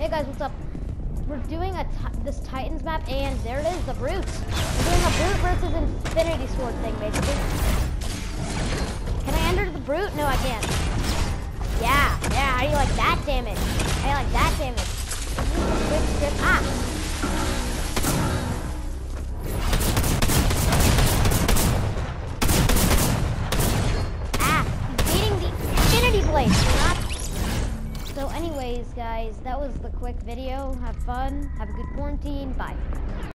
Hey guys, what's up? We're doing this Titans map, and there it is, the brutes. We're doing a brute versus infinity sword thing, basically. Can I enter the brute? No, I can't. Yeah. How do you like that damage? How do you like that damage? Quick strip. Ah. He's beating the infinity blade. So anyways, guys, that was the quick video. Have fun. Have a good quarantine. Bye.